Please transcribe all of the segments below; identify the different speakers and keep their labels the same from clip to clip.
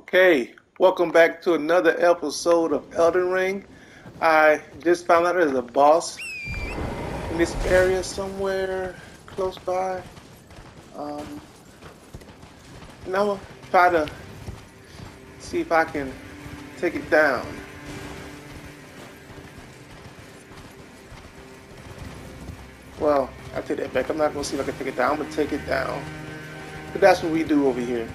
Speaker 1: Okay, welcome back to another episode of Elden Ring. I just found out there's a boss in this area somewhere close by. Um, and I'm gonna try to see if I can take it down. Well, I take that back. I'm not gonna see if I can take it down. I'm gonna take it down. But that's what we do over here.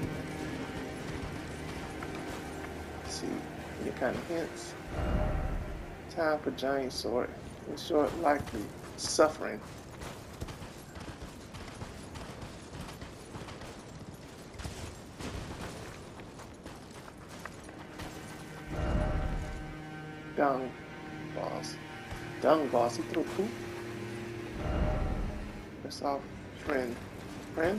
Speaker 1: Let's see, any kind of hints. Time for giant sword. Ensure likely suffering. Dung boss. Dung boss. He threw poop. That's our friend. Friend?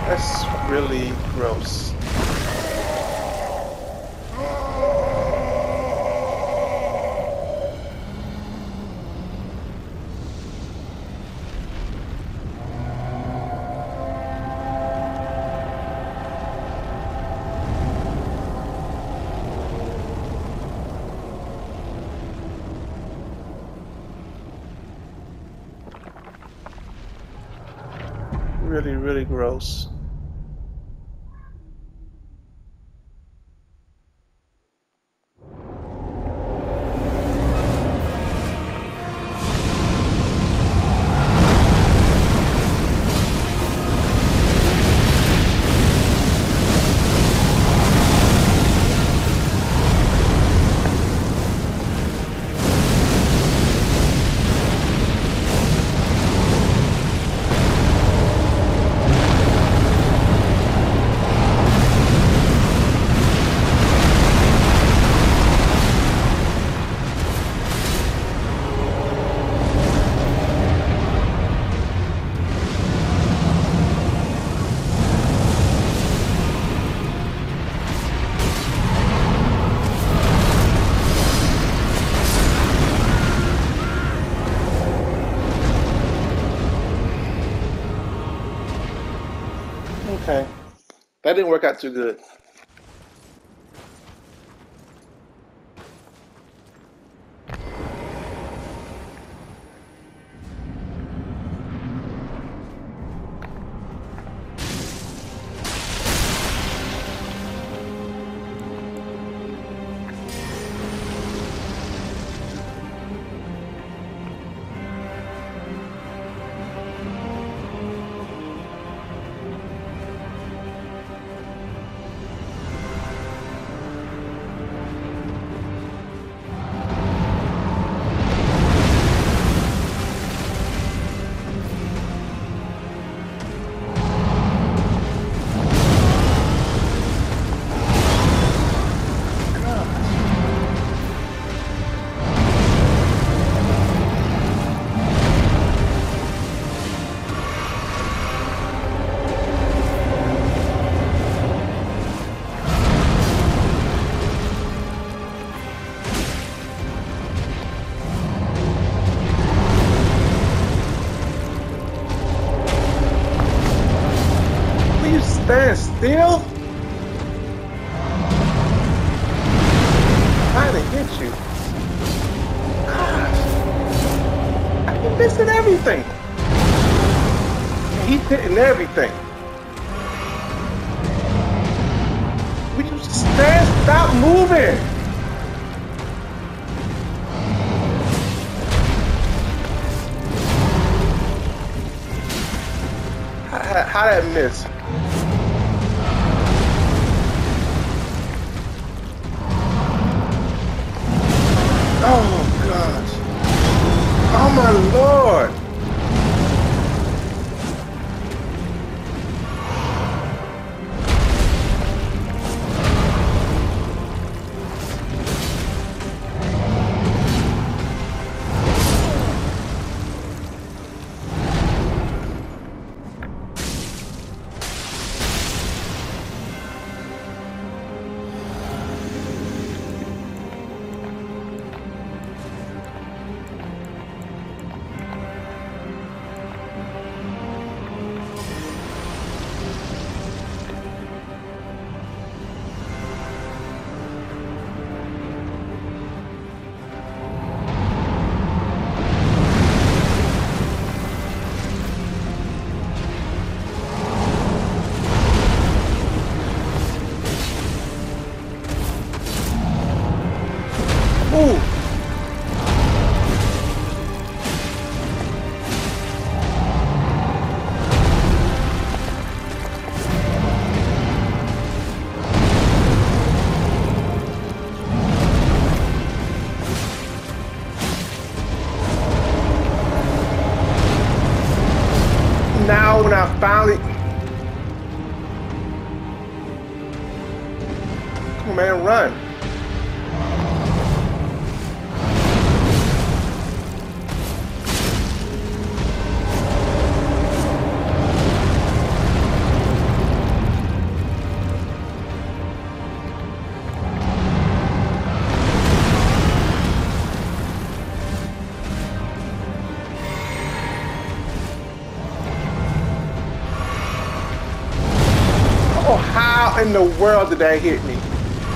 Speaker 1: That's really gross. Really, really gross. Okay. That didn't work out too good. Will you stand still? I'm trying to hit you. Gosh. I keep missing everything. He's hitting everything. Will you stand? Stop moving. How that miss? Oh gosh. Oh my Lord. Ooh. Now when I finally, come on man, run. How in the world did that hit me?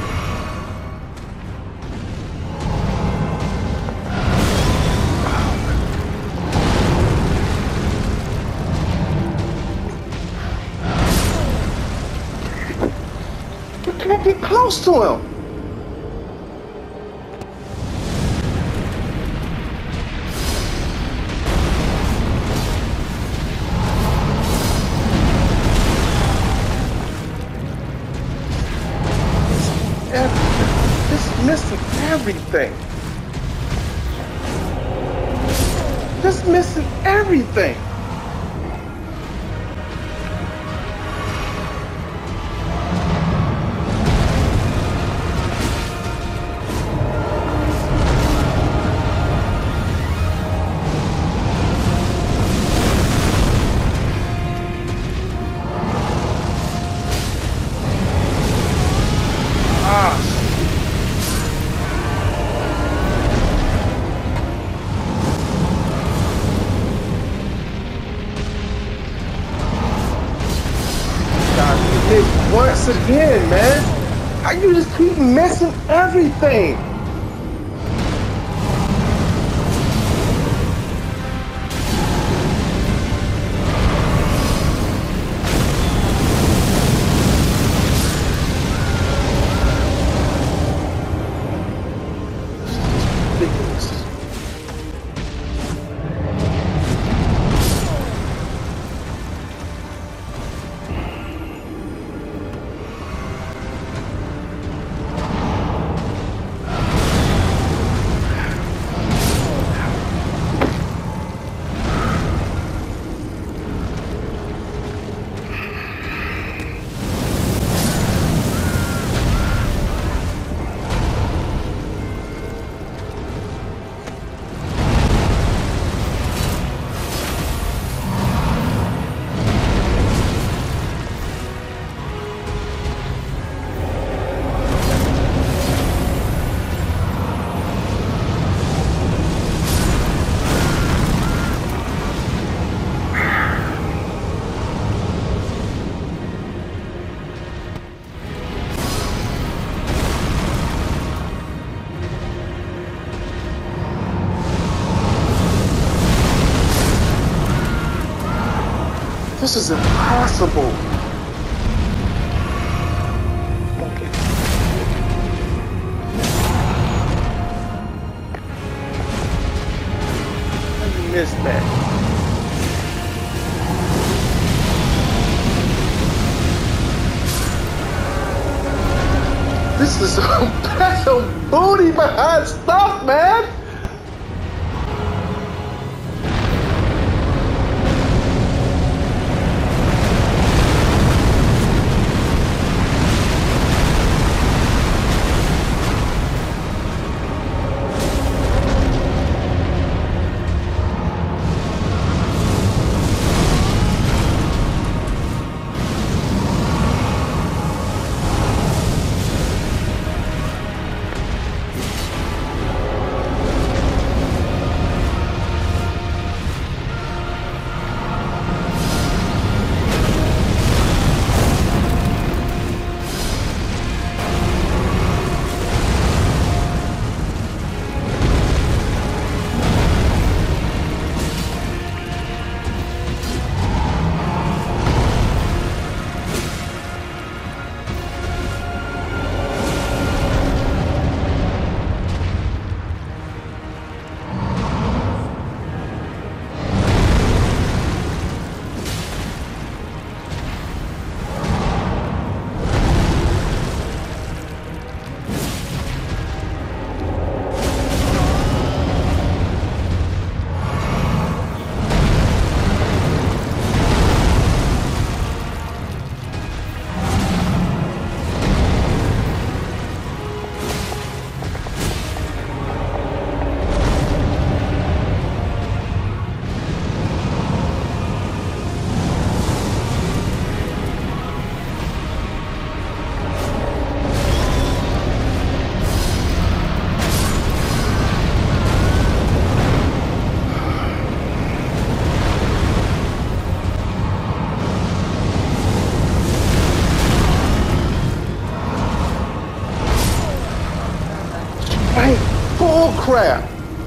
Speaker 1: You can't get close to him. Just missing everything. Just missing everything. Once again, man, how you just keep missing everything? Ridiculous. This is impossible. Okay. I missed that. This is that's some booty behind stuff, man. crap.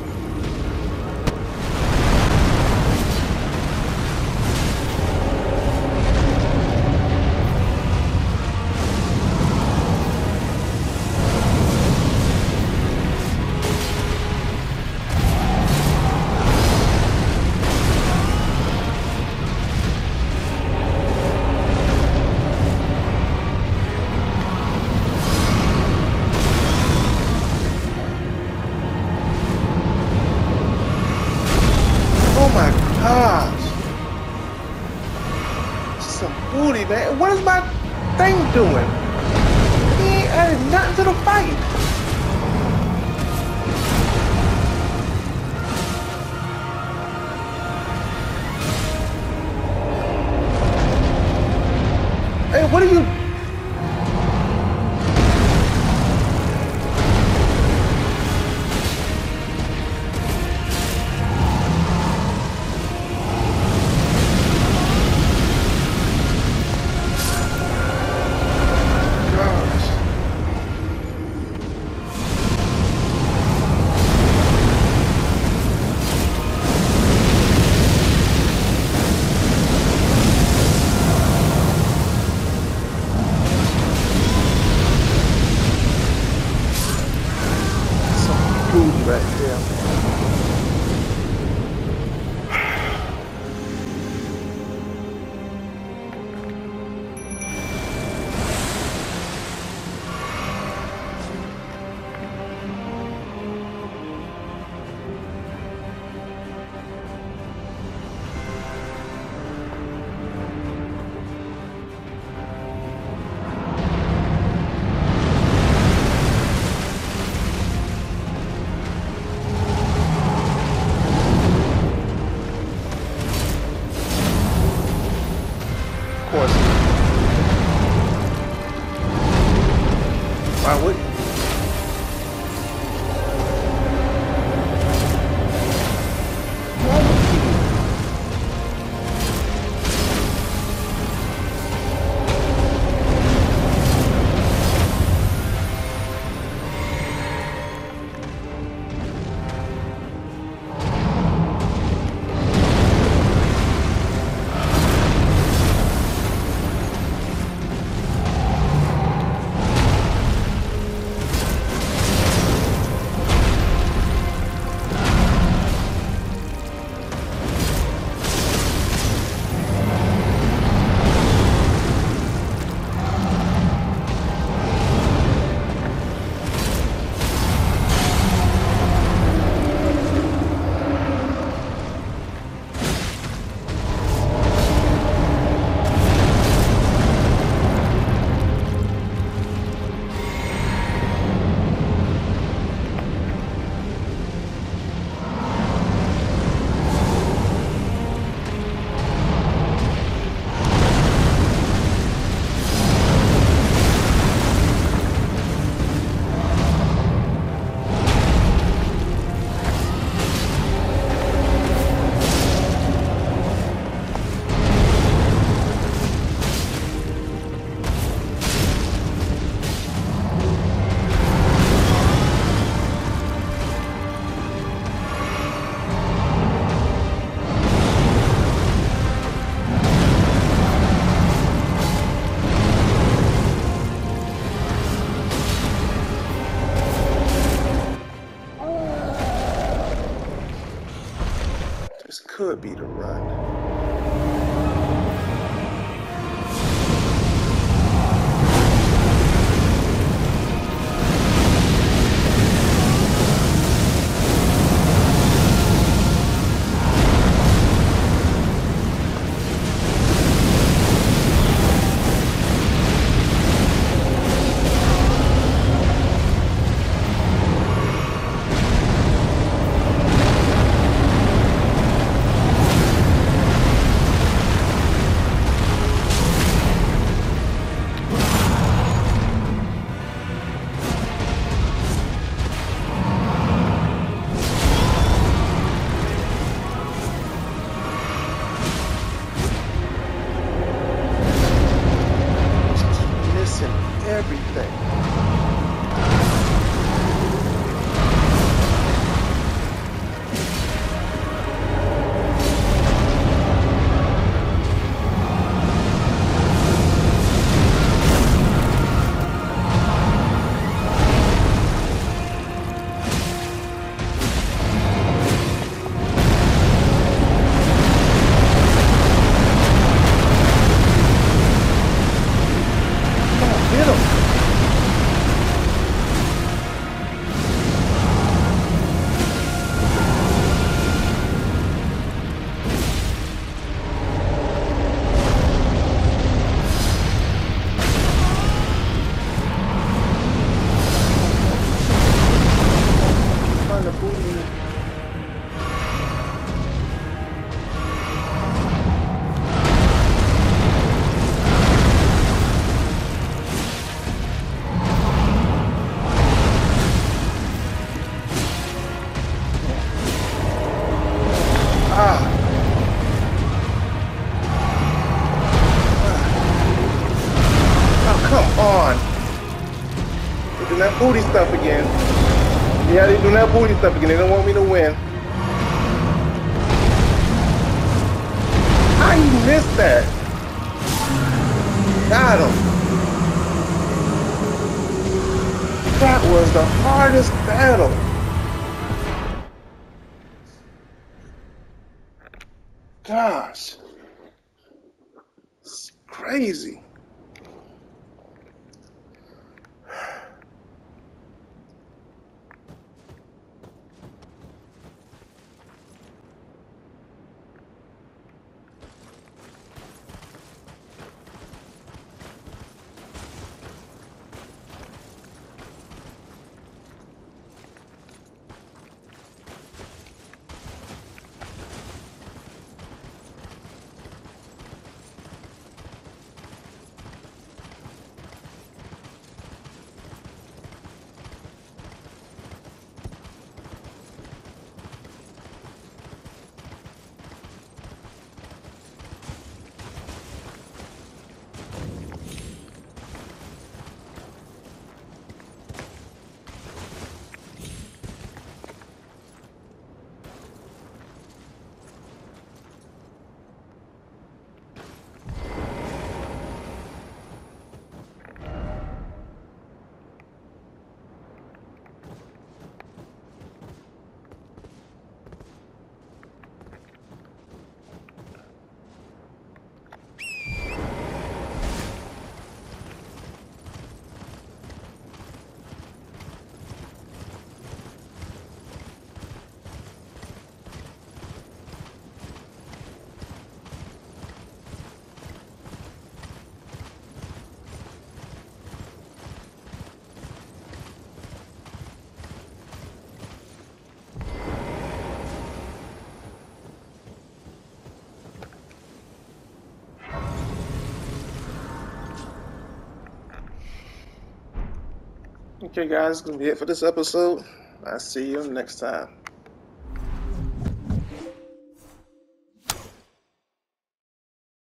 Speaker 1: Oh my gosh. Some booty, man. What is my thing doing? He ain't added nothing to the fight. Hey, what are you? Gosh. Some booty right there, man. Of course. Why would you? Why would you? This could be the run. booty stuff again. Yeah, they doing that booty stuff again. They don't want me to win. How you missed that? Got him. That was the hardest battle. Gosh. It's crazy. Okay, guys, it's gonna be it for this episode. I'll see you next time.